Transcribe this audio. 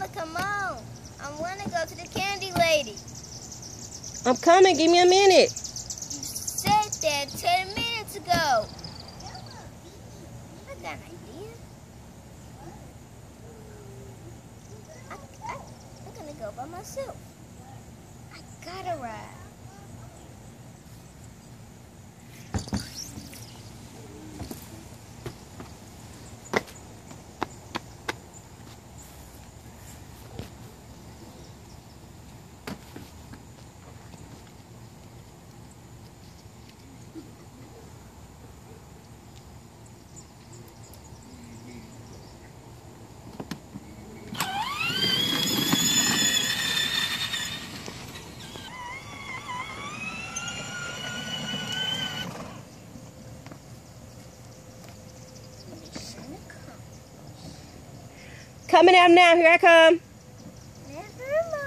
Mama, come on. I want to go to the candy lady. I'm coming. Give me a minute. You said that 10 minutes ago. I got an idea. I'm going to go by myself. I got to ride. Coming out now. Here I come. Never